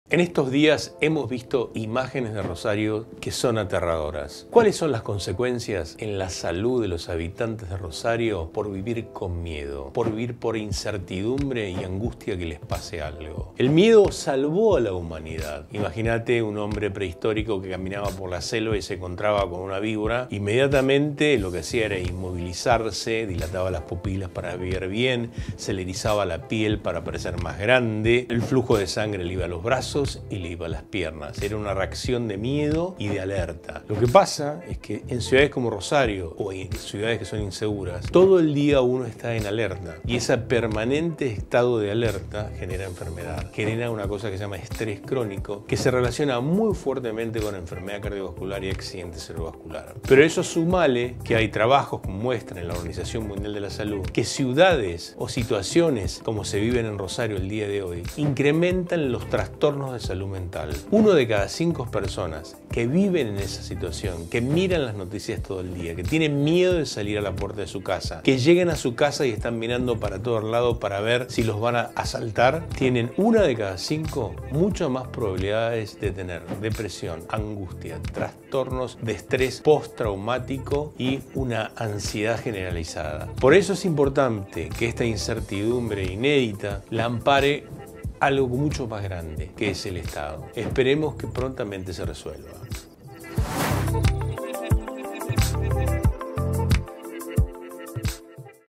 En estos días hemos visto imágenes de Rosario que son aterradoras. ¿Cuáles son las consecuencias en la salud de los habitantes de Rosario por vivir con miedo, por vivir por incertidumbre y angustia que les pase algo? El miedo salvó a la humanidad. Imagínate un hombre prehistórico que caminaba por la selva y se encontraba con una víbora. Inmediatamente lo que hacía era inmovilizarse, dilataba las pupilas para ver bien, se le erizaba la piel para parecer más grande, el flujo de sangre le iba a los brazos y le iba a las piernas. Era una reacción de miedo y de alerta. Lo que pasa es que en ciudades como Rosario o en ciudades que son inseguras, todo el día uno está en alerta y ese permanente estado de alerta genera enfermedad, genera una cosa que se llama estrés crónico que se relaciona muy fuertemente con enfermedad cardiovascular y accidente cerebrovascular. Pero eso sumale que hay trabajos como muestran en la Organización Mundial de la Salud que ciudades o situaciones como se viven en Rosario el día de hoy incrementan los trastornos de salud mental. 1 de cada 5 personas que viven en esa situación, que miran las noticias todo el día, que tienen miedo de salir a la puerta de su casa, que llegan a su casa y están mirando para todos lados para ver si los van a asaltar, tienen 1 de cada 5 muchas más probabilidades de tener depresión, angustia, trastornos de estrés postraumático y una ansiedad generalizada. por eso es importante que esta incertidumbre inédita la ampare algo mucho más grande, que es el Estado. Esperemos que prontamente se resuelva.